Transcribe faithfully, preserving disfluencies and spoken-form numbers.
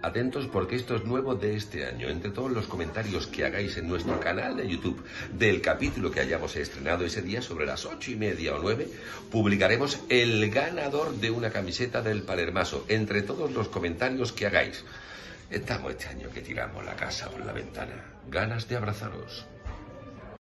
atentos porque esto es nuevo de este año. Entre todos los comentarios que hagáis en nuestro canal de YouTube del capítulo que hayamos estrenado ese día sobre las ocho y media o nueve, publicaremos el ganador de una camiseta del Palermaso. Entre todos los comentarios que hagáis. Estamos este año que tiramos la casa por la ventana. Ganas de abrazaros.